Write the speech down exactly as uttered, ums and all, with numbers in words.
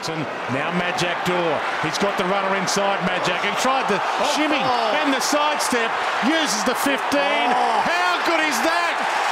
Jackson, now Majak Daw. He's got the runner inside Majak. He tried the oh, shimmy oh. and the sidestep, uses the fifteen. Oh. How good is that?